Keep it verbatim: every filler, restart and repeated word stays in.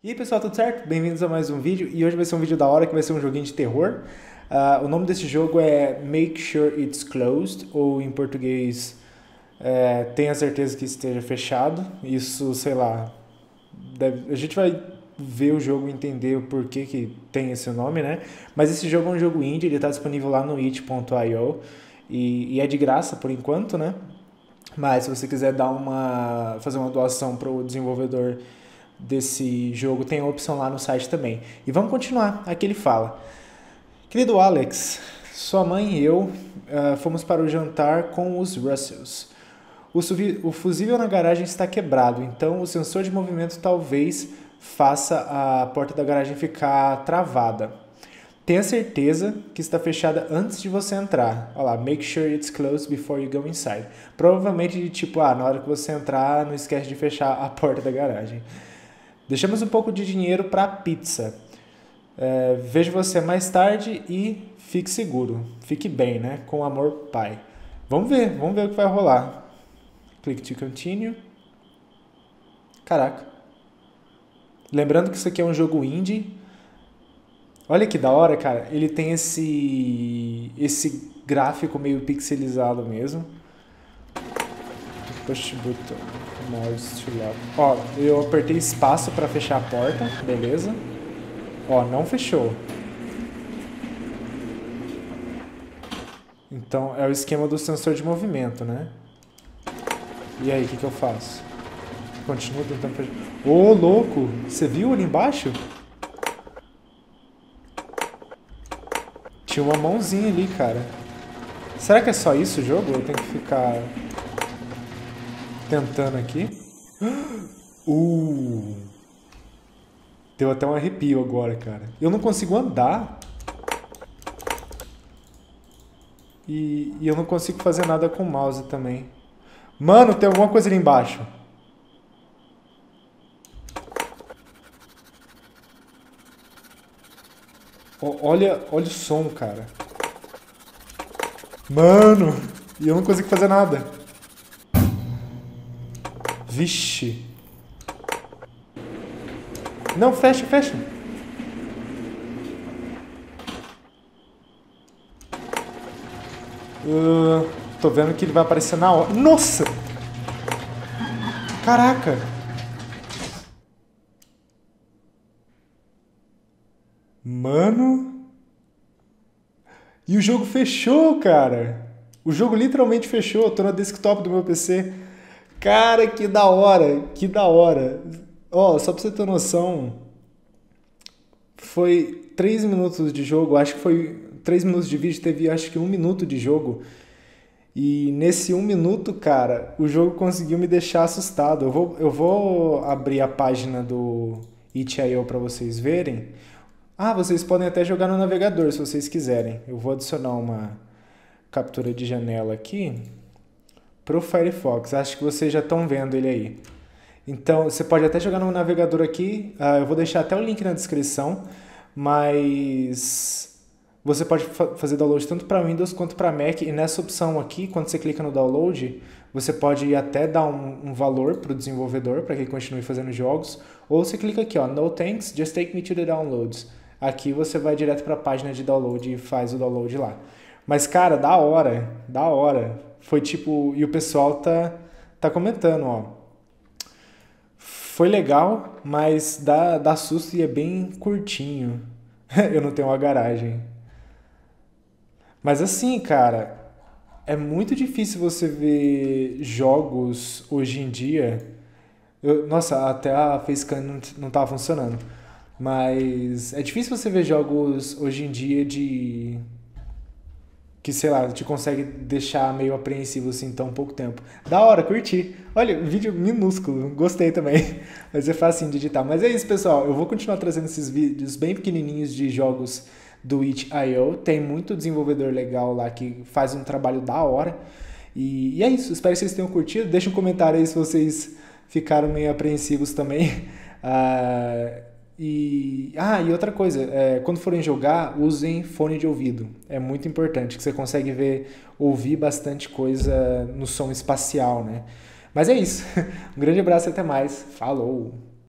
E aí pessoal, tudo certo? Bem-vindos a mais um vídeo, e hoje vai ser um vídeo da hora que vai ser um joguinho de terror. Uh, o nome desse jogo é Make Sure It's Closed, ou em português, é, tenha certeza que esteja fechado. Isso, sei lá, deve, a gente vai ver o jogo e entender o porquê que tem esse nome, né? Mas esse jogo é um jogo indie, ele está disponível lá no itch ponto io e, e é de graça por enquanto, né? Mas se você quiser dar uma, fazer uma doação para o desenvolvedor desse jogo, tem a opção lá no site também. E vamos continuar. Aqui ele fala: querido Alex, sua mãe e eu uh, fomos para o jantar com os Russells. O, o fusível na garagem está quebrado, então o sensor de movimento talvez faça a porta da garagem ficar travada. Tenha certeza que está fechada antes de você entrar. Olha lá, make sure it's closed before you go inside. Provavelmente de tipo, ah, na hora que você entrar, não esquece de fechar a porta da garagem. Deixamos um pouco de dinheiro para pizza. É, vejo você mais tarde e fique seguro. Fique bem, né? Com amor, pai. Vamos ver, vamos ver o que vai rolar. Click to continue. Caraca. Lembrando que isso aqui é um jogo indie. Olha que da hora, cara. Ele tem esse esse gráfico meio pixelizado mesmo. Push button. Mouse to lock. Ó, eu apertei espaço para fechar a porta, beleza? Ó, não fechou. Então é o esquema do sensor de movimento, né? E aí, o que que eu faço? Continuo tentando fechar. Ô, louco! Você viu ali embaixo? Tinha uma mãozinha ali, cara. Será que é só isso o jogo? Eu tenho que ficar tentando aqui. Uh! Deu até um arrepio agora, cara. Eu não consigo andar. E, e eu não consigo fazer nada com o mouse também. Mano, tem alguma coisa ali embaixo. Olha, olha o som, cara. Mano, e eu não consigo fazer nada. Vixe. Não, fecha, fecha. Uh, tô vendo que ele vai aparecer na hora. Nossa! Caraca! Mano! E o jogo fechou, cara! O jogo literalmente fechou. Eu tô no desktop do meu P C. Cara, que da hora! Que da hora! Ó, oh, só pra você ter noção, foi três minutos de jogo, acho que foi três minutos de vídeo, teve acho que um minuto de jogo. E nesse um minuto, cara, o jogo conseguiu me deixar assustado. Eu vou, eu vou abrir a página do itch ponto io para vocês verem. Ah, vocês podem até jogar no navegador se vocês quiserem. Eu vou adicionar uma captura de janela aqui pro Firefox. Acho que vocês já estão vendo ele aí. Então, você pode até jogar no navegador aqui, uh, eu vou deixar até o link na descrição, mas você pode fa fazer download tanto para Windows quanto para Mac, e nessa opção aqui, quando você clica no download, você pode até dar um, um valor para o desenvolvedor, para que ele continue fazendo jogos, ou você clica aqui, ó, no thanks, just take me to the downloads. Aqui você vai direto para a página de download e faz o download lá. Mas, cara, da hora, da hora. Foi tipo, e o pessoal tá, tá comentando, ó. Foi legal, mas dá, dá susto e é bem curtinho. Eu não tenho uma garagem. Mas assim, cara, é muito difícil você ver jogos hoje em dia. Eu, nossa, até a facecam não, não tava funcionando. Mas é difícil você ver jogos hoje em dia de... que, sei lá, te consegue deixar meio apreensivo assim em tão pouco tempo. Da hora, curti. Olha, vídeo minúsculo, gostei também. Mas é fácil de editar. Mas é isso, pessoal. Eu vou continuar trazendo esses vídeos bem pequenininhos de jogos do itch ponto io. Tem muito desenvolvedor legal lá que faz um trabalho da hora. E, e é isso. Espero que vocês tenham curtido. Deixa um comentário aí se vocês ficaram meio apreensivos também. Ah... E, ah, e outra coisa, é, quando forem jogar, usem fone de ouvido. É muito importante, que você consegue ver, ouvir bastante coisa no som espacial, né? Mas é isso. Um grande abraço e até mais. Falou!